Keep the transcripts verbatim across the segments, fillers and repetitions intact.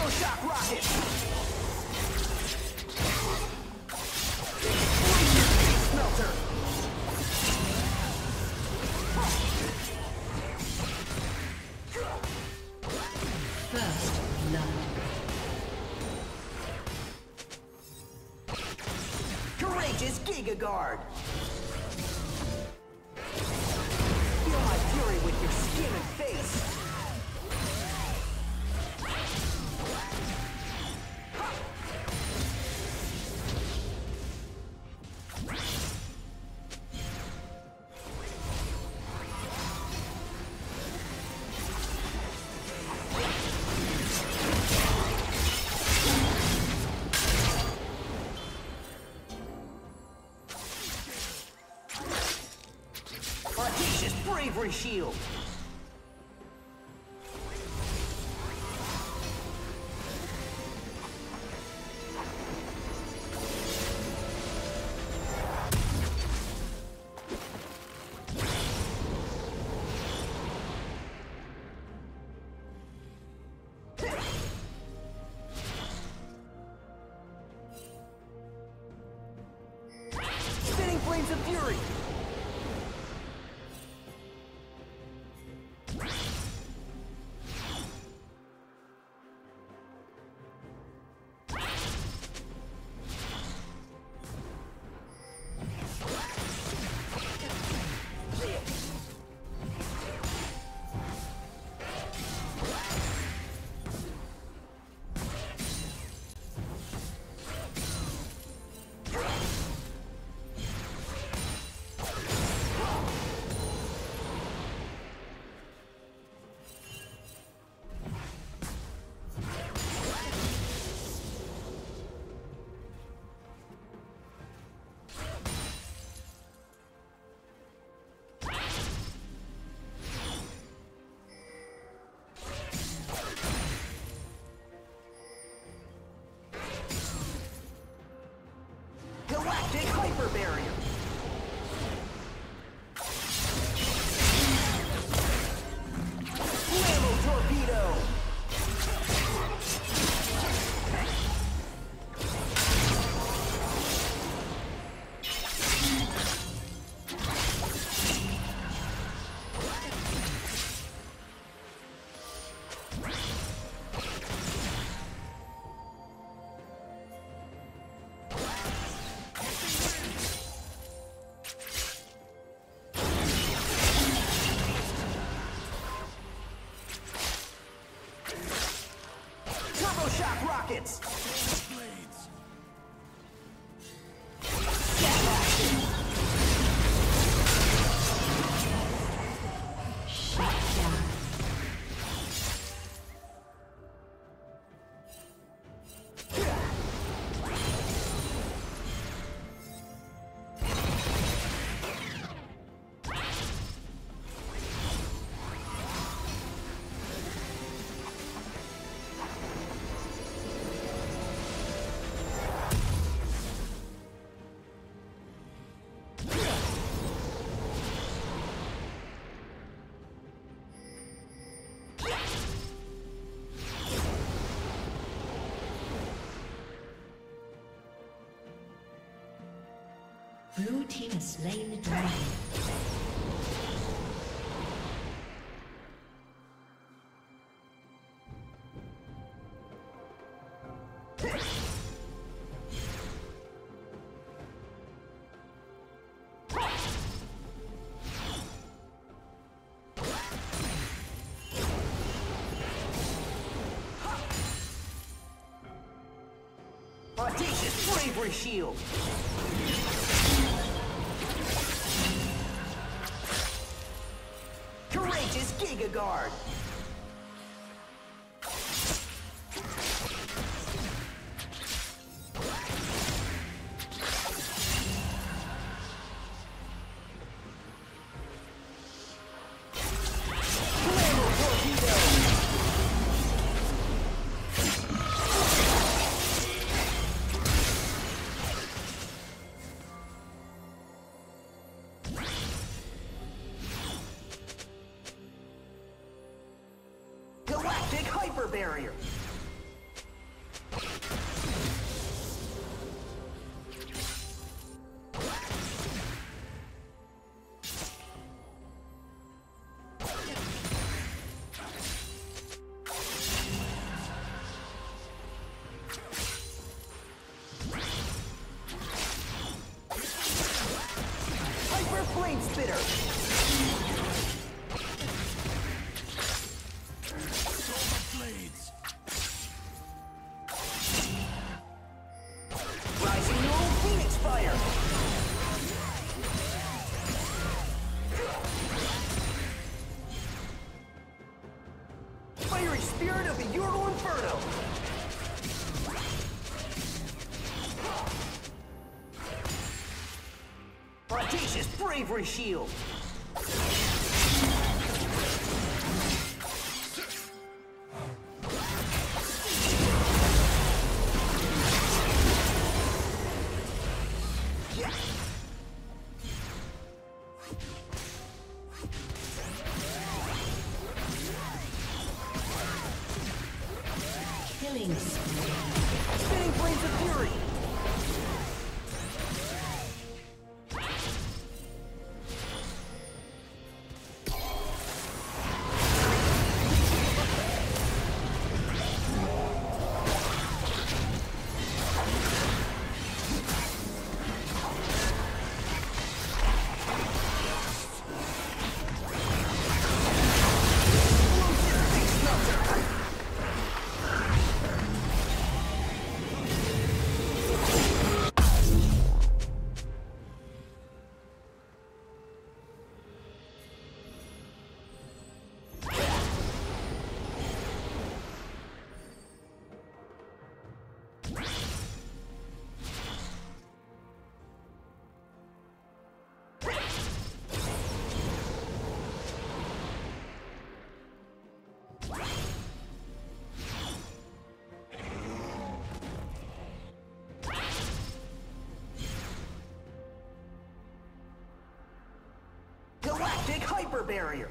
shock rocket! Smelter! First blood. Courageous Giga Guard! Feel my fury with your skin and face! Audacious Bravery Shield! Spinning Flames of Fury! Galactic Hyper Barrier! Flammo Torpedo! Turbo Shock Rockets! Blue team has slain the dragon. Audacious Bravery Shield! Courageous Giga Guard! Flammo Torpedo! Galactic Hyper Barrier! spirit of the Yone Inferno! Audacious bravery shield! Killing spree. Spinning flames of fury! Galactic hyper barrier!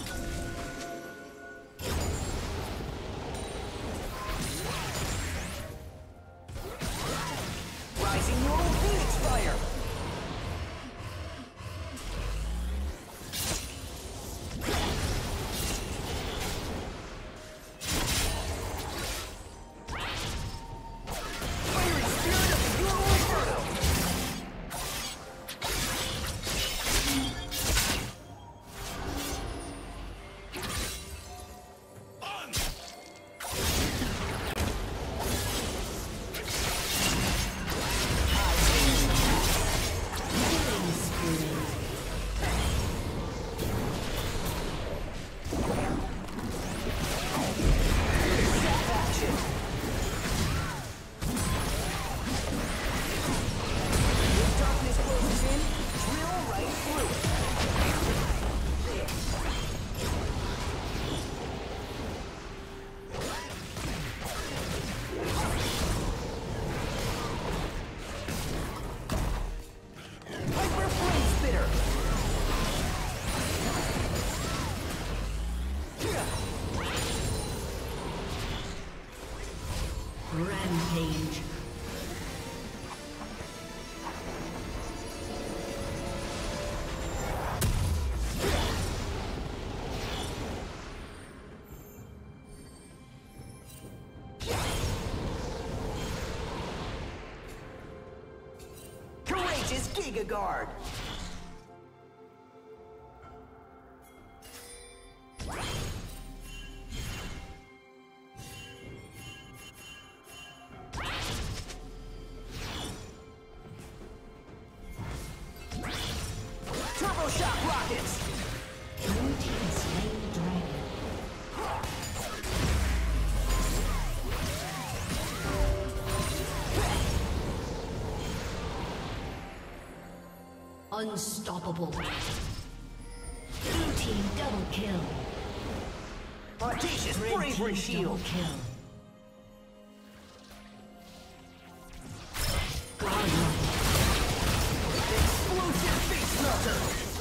Rising Yone Phoenix Fire! Fiery spirit of the Yone Inferno! Rampage. Courageous Giga Guard! Turbo Shock Rockets! Blue team slain the dragon. Unstoppable. Blue team double kill. Audacious Red bravery team shield! double kill. Godlike. Explosive face melter!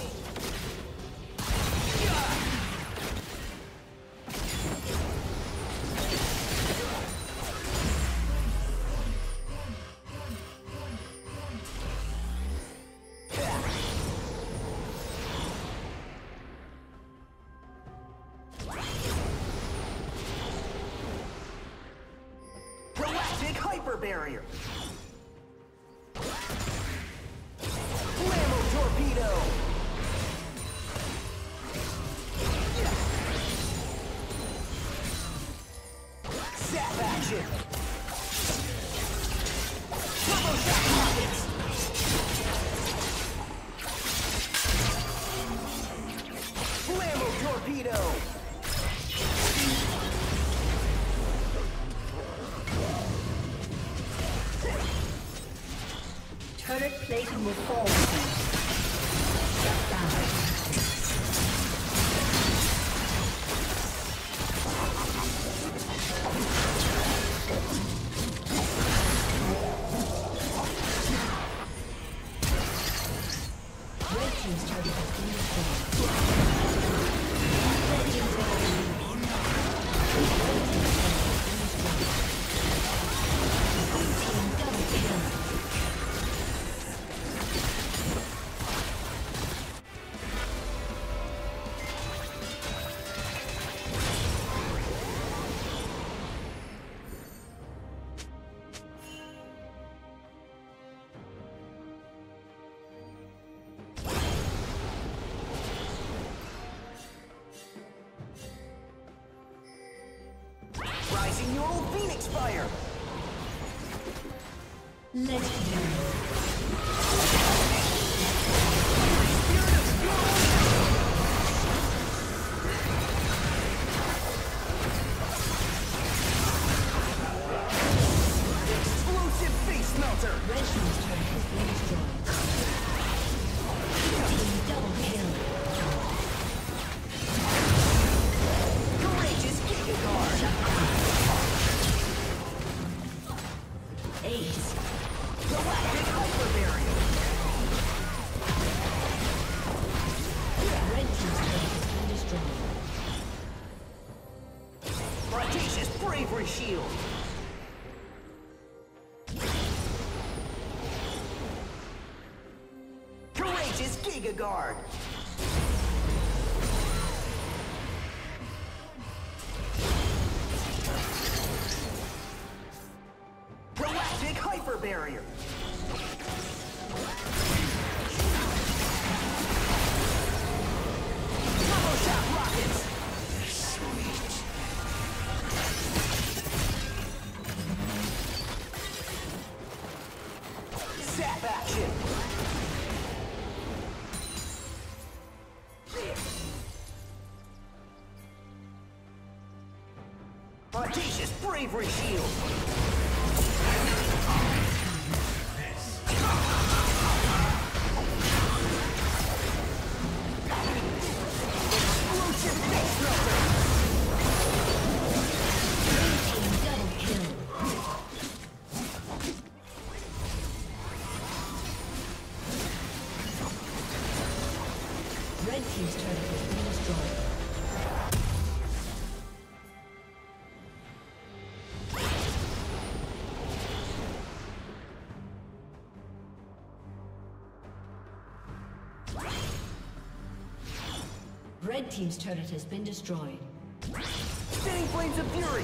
Galactic hyper barrier! Flammo torpedo! Zap action! Turbo Shock Rockets! Flammo torpedo! Turret plating will fall soon. Shut down. Rising your old Phoenix fire! Legendary. Explosive face melter! Red team's turret has been destroyed. Team double kill. Courageous Giga Guard! Ace. Galactic Hyper Barrier! Red team's turret has been destroyed. Audacious Bravery Shield! Courageous Giga Guard! Galactic Hyper Barrier! Turbo Shot Rockets! Zap action! Audacious Bravery Shield! Explosive Face Melter! Team double kill. Red team's turret has been destroyed. Red team's turret has been destroyed. Spinning Flames of Fury!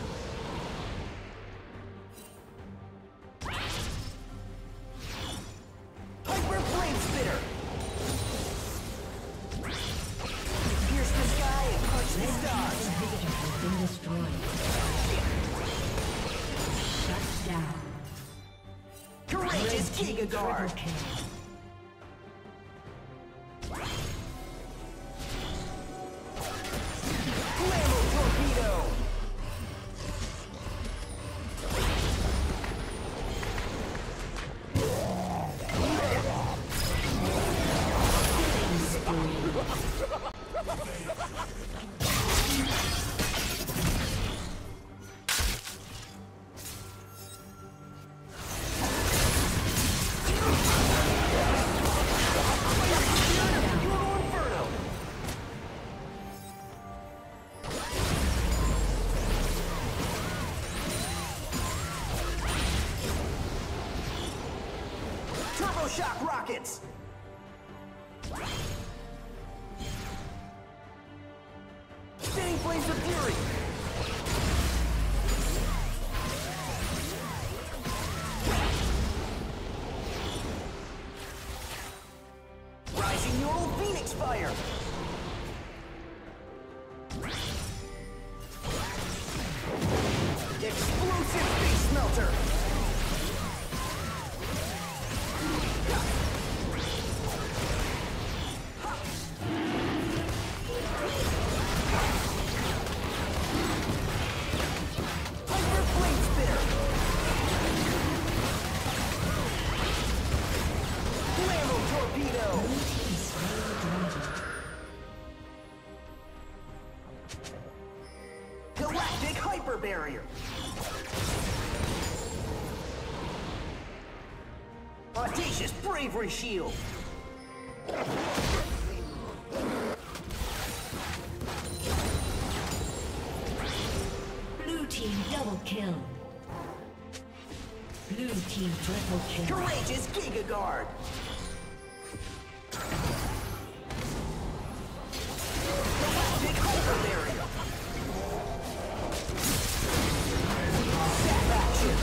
Hyper Flame Spitter! Pierce the sky and punch the Red stars! team's inhibitor has been destroyed. Shut down. Courageous Red team Giga Guard! triple kill. Flammo Torpedo! Euro Inferno! Turbo Shock Rockets! Spinning Flames of Fury! Rising your old Phoenix Fire! Explosive Face Melter! Hyper Flame Spitter! barrier. Audacious bravery shield. Blue team double kill. Blue team triple kill. Courageous Giga Guard. Galactic hyper barrier. Zap action.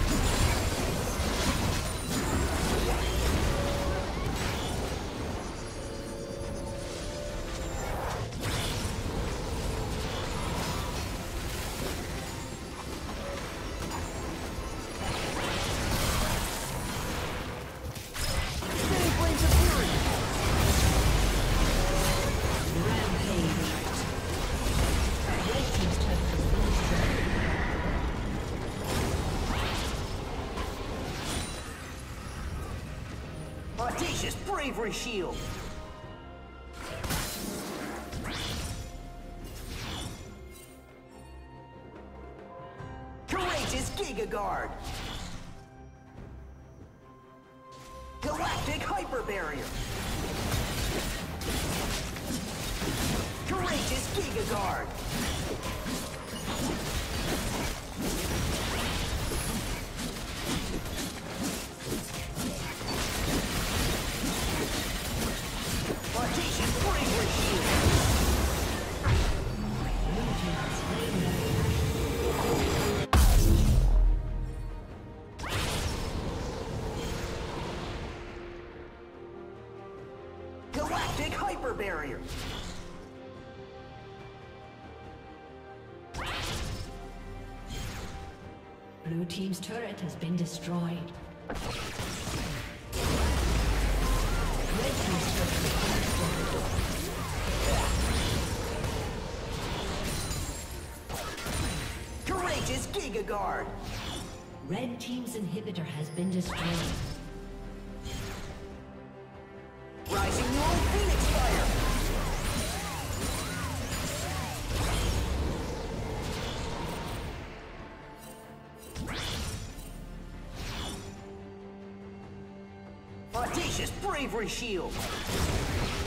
Audacious bravery shield. Courageous Giga Guard. Galactic hyper barrier. Courageous Giga Guard. Audacious bravery shield. Galactic hyper barrier. Blue team's turret has been destroyed. Red team's turret has been destroyed. Courageous Giga Guard. Red team's inhibitor has been destroyed. Rising Yone Phoenix Fire. Audacious bravery shield.